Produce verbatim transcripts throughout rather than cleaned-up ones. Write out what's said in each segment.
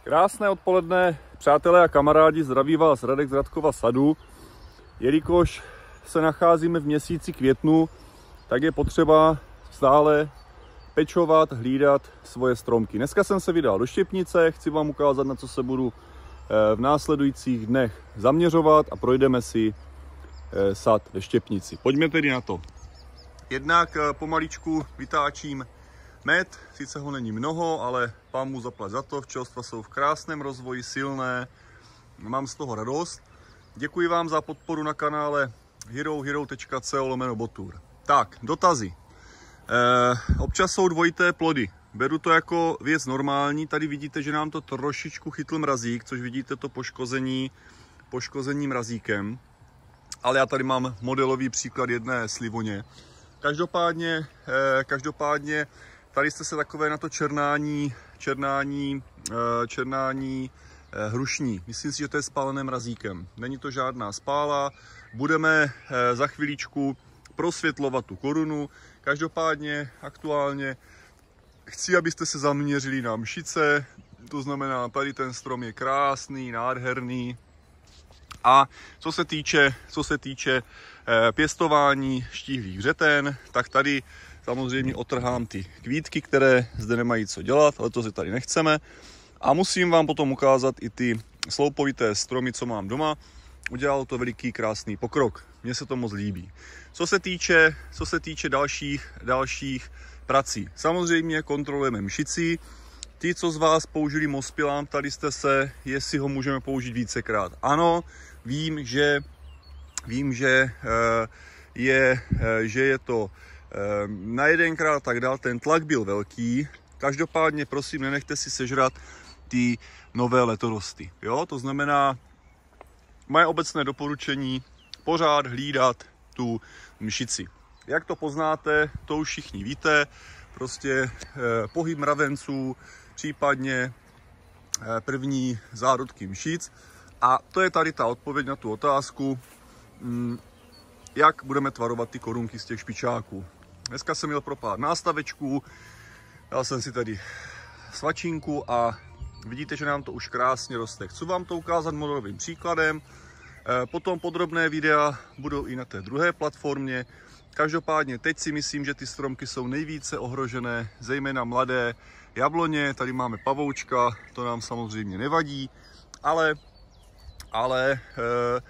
Krásné odpoledne, přátelé a kamarádi, zdraví vás Radek z Radkova sadu. Jelikož se nacházíme v měsíci květnu, tak je potřeba stále pečovat, hlídat svoje stromky. Dneska jsem se vydal do Štěpnice, chci vám ukázat, na co se budu v následujících dnech zaměřovat a projdeme si sad ve Štěpnici. Pojďme tedy na to. Jednak pomaličku vytáčím med, sice ho není mnoho, ale pán mu zaplať za to, včelstva jsou v krásném rozvoji, silné, mám z toho radost. Děkuji vám za podporu na kanále herohero tečka co lomeno botur. Tak, dotazy. E, občas jsou dvojité plody, beru to jako věc normální, tady vidíte, že nám to trošičku chytl mrazík, což vidíte to poškození, poškození mrazíkem, ale já tady mám modelový příklad jedné slivoně. Každopádně, e, každopádně tady jste se takové na to černání, černání, černání hrušní. Myslím si, že to je spálené mrazíkem. Není to žádná spála. Budeme za chviličku prosvětlovat tu korunu. Každopádně aktuálně chci, abyste se zaměřili na mšice. To znamená, tady ten strom je krásný, nádherný. A co se týče, co se týče pěstování štíhlých vřeten, tak tady samozřejmě otrhám ty kvítky, které zde nemají co dělat, ale to si tady nechceme. A musím vám potom ukázat i ty sloupovité stromy, co mám doma. Udělal to veliký krásný pokrok. Mně se to moc líbí. Co se týče, co se týče dalších, dalších prací. Samozřejmě kontrolujeme mšici. Ti, co z vás použili Mospilán, ptali jste se, jestli ho můžeme použít vícekrát. Ano, vím, že, vím, že je, že je to na jedenkrát tak dál, ten tlak byl velký. Každopádně prosím, nenechte si sežrat ty nové letorosty. Jo? To znamená, moje obecné doporučení pořád hlídat tu mšici. Jak to poznáte, to už všichni víte, prostě eh, pohyb mravenců, případně eh, první zárodky mšic. A to je tady ta odpověď na tu otázku, hm, jak budeme tvarovat ty korunky z těch špičáků. Dneska jsem měl pro pár nástavečků, dal jsem si tady svačinku a vidíte, že nám to už krásně roste. Chci vám to ukázat modelovým příkladem, potom podrobné videa budou i na té druhé platformě. Každopádně teď si myslím, že ty stromky jsou nejvíce ohrožené, zejména mladé jabloně, tady máme pavoučka, to nám samozřejmě nevadí, ale, ale e,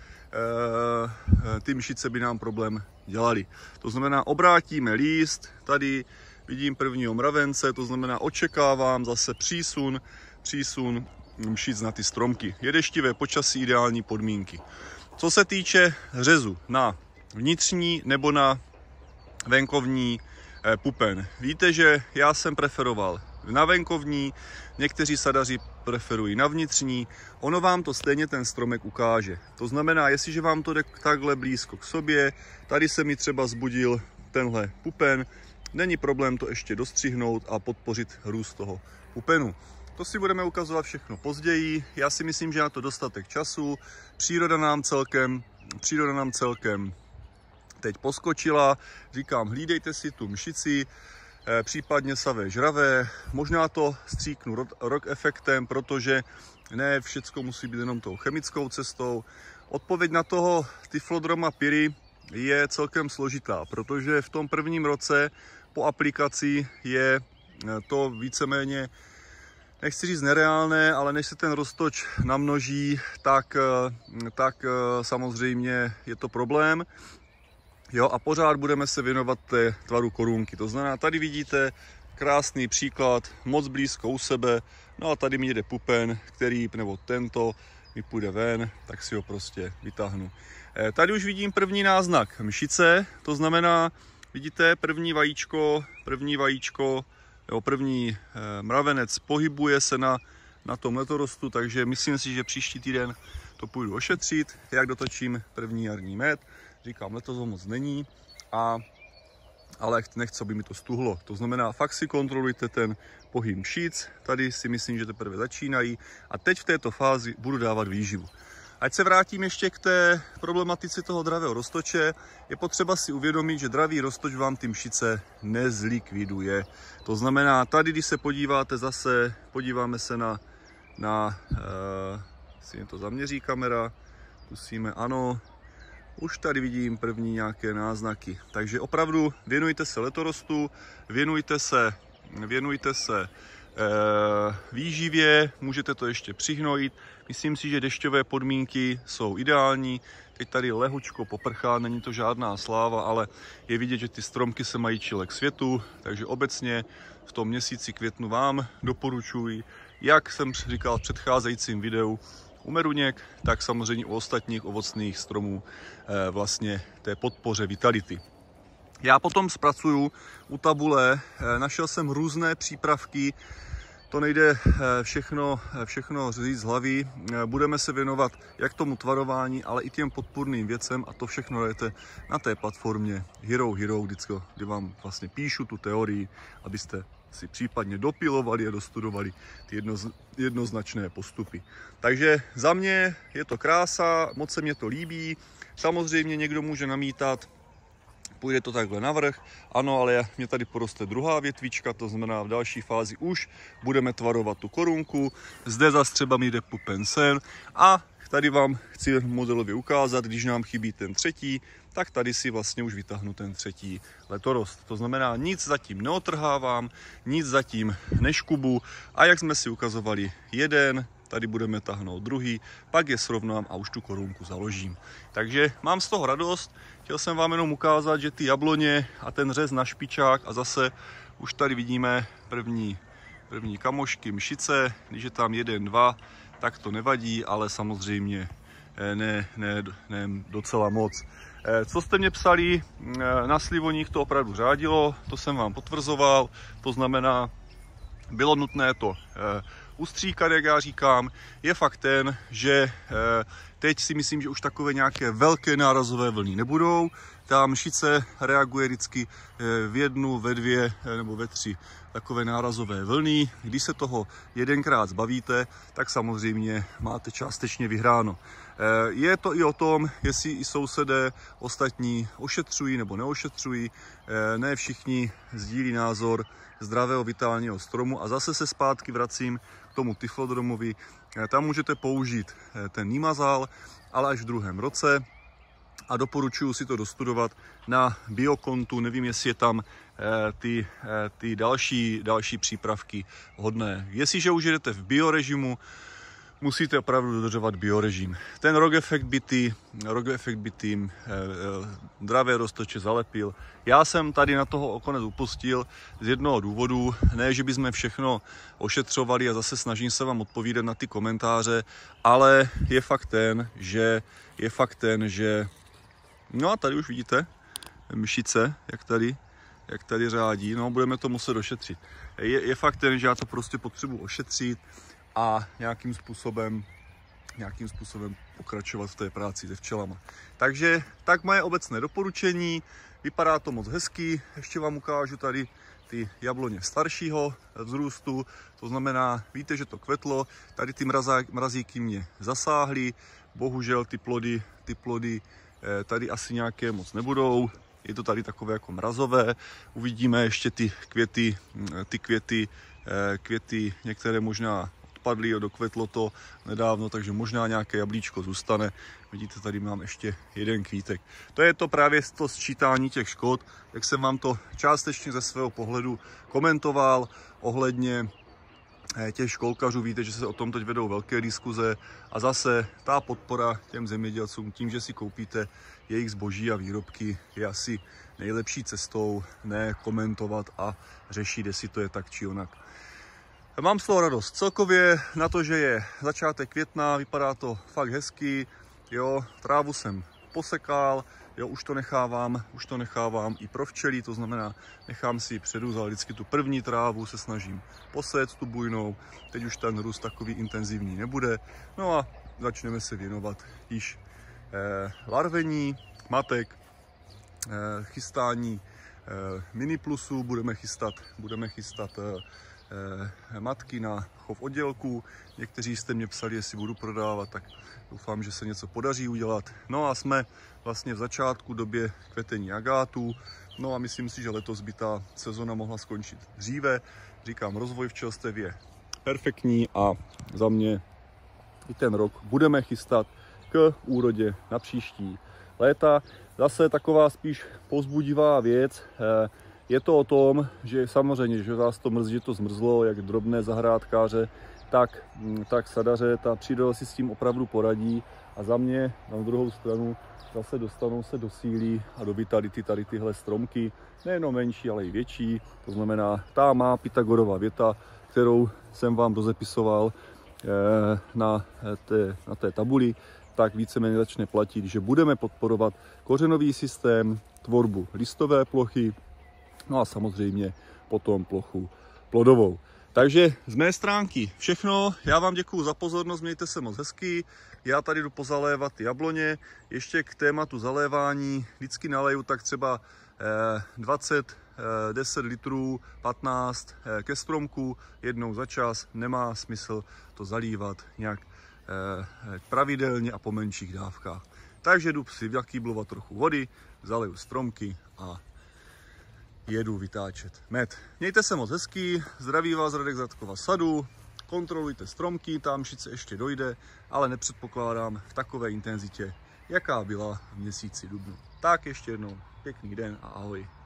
e, ty mšice by nám problém dělali. To znamená, obrátíme líst, tady vidím prvního mravence, to znamená, očekávám zase přísun, přísun mšic na ty stromky. Je deštivé počasí, ideální podmínky. Co se týče řezu na vnitřní nebo na venkovní pupen, víte, že já jsem preferoval na venkovní, někteří sadaři preferují na vnitřní, ono vám to stejně ten stromek ukáže. To znamená, jestliže vám to jde takhle blízko k sobě, tady se mi třeba zbudil tenhle pupen, není problém to ještě dostřihnout a podpořit růst toho pupenu. To si budeme ukazovat všechno později, já si myslím, že na to dostatek času, příroda nám celkem, příroda nám celkem teď poskočila, říkám, hlídejte si tu mšici, případně savé žravé, možná to stříknu rock efektem, protože ne všecko musí být jenom tou chemickou cestou. Odpověď na toho Tyflodroma pyry je celkem složitá, protože v tom prvním roce po aplikaci je to víceméně, nechci říct nereálné, ale než se ten roztoč namnoží, tak, tak samozřejmě je to problém. Jo, a pořád budeme se věnovat té tvaru korunky. To znamená, tady vidíte krásný příklad, moc blízko u sebe. No a tady mi jde pupen, který, nebo tento, mi půjde ven, tak si ho prostě vytáhnu. E, tady už vidím první náznak mšice, to znamená, vidíte, první vajíčko, první vajíčko, jo, první e, mravenec pohybuje se na, na tom letorostu, takže myslím si, že příští týden to půjdu ošetřit, jak dotočím první jarní med. Říkám, letos ho moc není, a, ale nechci, aby mi to stuhlo. To znamená, fakt si kontrolujte ten pohyb mšic. Tady si myslím, že teprve začínají. A teď v této fázi budu dávat výživu. Ať se vrátím ještě k té problematice toho dravého roztoče, je potřeba si uvědomit, že dravý roztoč vám ty mšice nezlikviduje. To znamená, tady, když se podíváte zase, podíváme se na na, si mě to zaměří kamera, zkusíme, ano, už tady vidím první nějaké náznaky. Takže opravdu věnujte se letorostu, věnujte se, věnujte se eh, výživě, můžete to ještě přihnojit. Myslím si, že dešťové podmínky jsou ideální. Teď tady lehučko poprchá, není to žádná sláva, ale je vidět, že ty stromky se mají čile k světu, takže obecně v tom měsíci květnu vám doporučuji, jak jsem říkal v předcházejícím videu, u meruněk, tak samozřejmě u ostatních ovocných stromů eh, vlastně té podpoře vitality. Já potom zpracuju u tabule, eh, našel jsem různé přípravky, to nejde všechno, všechno říct z hlavy. Budeme se věnovat jak tomu tvarování, ale i těm podpůrným věcem a to všechno dajete na té platformě Hero Hero, vždycky, kdy vám vlastně píšu tu teorii, abyste si případně dopilovali a dostudovali ty jednoz, jednoznačné postupy. Takže za mě je to krása, moc se mě to líbí. Samozřejmě někdo může namítat, půjde to takhle navrch, ano, ale mě tady poroste druhá větvička, to znamená v další fázi už budeme tvarovat tu korunku. Zde zase třeba mi jde pupen sen a tady vám chci modelově ukázat, když nám chybí ten třetí, tak tady si vlastně už vytáhnu ten třetí letorost. To znamená, nic zatím neotrhávám, nic zatím neškubu a jak jsme si ukazovali jeden, tady budeme tahnout druhý, pak je srovnám a už tu korunku založím. Takže mám z toho radost, chtěl jsem vám jenom ukázat, že ty jabloně a ten řez na špičák a zase už tady vidíme první, první kamošky, mšice, když je tam jeden, dva, tak to nevadí, ale samozřejmě ne, ne, ne docela moc. Co jste mě psali, na slivoních to opravdu řádilo, to jsem vám potvrzoval, to znamená, bylo nutné to ustříkat, jak já říkám. Je fakt ten, že teď si myslím, že už takové nějaké velké nárazové vlny nebudou. Ta mšice reaguje vždycky v jednu, ve dvě nebo ve tři takové nárazové vlny. Když se toho jedenkrát zbavíte, tak samozřejmě máte částečně vyhráno. Je to i o tom, jestli i sousedé ostatní ošetřují nebo neošetřují. Ne všichni sdílí názor zdravého vitálního stromu a zase se zpátky vracím k tomu tyflodromovi. Tam můžete použít ten Nimazal, ale až v druhém roce a doporučuji si to dostudovat na biokontu. Nevím, jestli je tam ty, ty další, další přípravky hodné. Jestliže už jedete v biorežimu, musíte opravdu dodržovat biorežim. Ten rog efekt bytý, rog efekt bytým zdravé roztoče zalepil. Já jsem tady na toho okonec upustil z jednoho důvodu, ne, že bychom všechno ošetřovali a zase snažím se vám odpovídat na ty komentáře, ale je fakt ten, že je fakt ten, že no a tady už vidíte myšice, jak tady, jak tady řádí, no budeme to muset ošetřit. Je, je fakt ten, že já to prostě potřebuji ošetřit a nějakým způsobem, nějakým způsobem pokračovat v té práci se včelama. Takže tak moje obecné doporučení, vypadá to moc hezky, ještě vám ukážu tady ty jabloně staršího vzrůstu, to znamená, víte, že to kvetlo, tady ty mrazíky mě zasáhly, bohužel ty plody, ty plody tady asi nějaké moc nebudou, je to tady takové jako mrazové, uvidíme ještě ty květy, ty květy, květy některé možná odpadly, dokvetlo to nedávno, takže možná nějaké jablíčko zůstane. Vidíte, tady mám ještě jeden kvítek. To je to právě to sčítání těch škod, jak jsem vám to částečně ze svého pohledu komentoval ohledně těch školkařů. Víte, že se o tom teď vedou velké diskuze a zase ta podpora těm zemědělcům tím, že si koupíte jejich zboží a výrobky, je asi nejlepší cestou, ne komentovat a řešit, jestli to je tak či onak. Mám z toho radost celkově na to, že je začátek května, vypadá to fakt hezky, jo, trávu jsem posekal, jo, už to nechávám, už to nechávám i pro včely, to znamená, nechám si předrůst, ale vždycky tu první trávu se snažím posét tu bujnou, teď už ten růst takový intenzivní nebude, no a začneme se věnovat již eh, larvení, matek, eh, chystání eh, mini plusů, budeme chystat, budeme chystat eh, matky na chov oddělků. Někteří jste mě psali, jestli budu prodávat, tak doufám, že se něco podaří udělat. No a jsme vlastně v začátku době kvetení agátů. No a myslím si, že letos by ta sezona mohla skončit dříve. Říkám, rozvoj včelstev je perfektní a za mě i ten rok budeme chystat k úrodě na příští léta. Zase taková spíš povzbudivá věc. Je to o tom, že samozřejmě, že vás to mrzí, že to zmrzlo, jak drobné zahrádkáře, tak, tak sadaře, ta příroda si s tím opravdu poradí a za mě na druhou stranu zase dostanou se do síly a do vitality tady tyhle stromky, nejenom menší, ale i větší. To znamená, ta má Pythagorova věta, kterou jsem vám rozepisoval na té, na té tabuli, tak víceméně začne platit, že budeme podporovat kořenový systém, tvorbu listové plochy, no a samozřejmě potom plochu plodovou. Takže z mé stránky všechno. Já vám děkuji za pozornost, mějte se moc hezky. Já tady jdu pozalévat jabloně. Ještě k tématu zalévání vždycky naleju tak třeba dvacet, deset litrů, patnáct ke stromku jednou za čas. Nemá smysl to zalívat nějak pravidelně a po menších dávkách. Takže jdu si vyakýblovat trochu vody, zaleju stromky a jedu vytáčet med. Mějte se moc hezky, zdraví vás Radek z Radkova sadu, kontrolujte stromky, tam šice ještě dojde, ale nepředpokládám v takové intenzitě, jaká byla v měsíci dubnu. Tak ještě jednou pěkný den a ahoj.